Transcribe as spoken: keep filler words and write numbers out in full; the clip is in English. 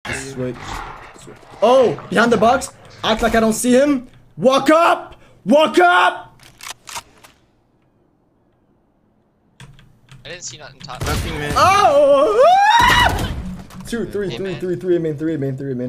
Switch. Switch. Oh, behind the box. Act like I don't see him. Walk up. Walk up. I didn't see nothing top. Nothing, man. Oh. Two, three, Hey, three, man. three, three, main, three, main, three, main.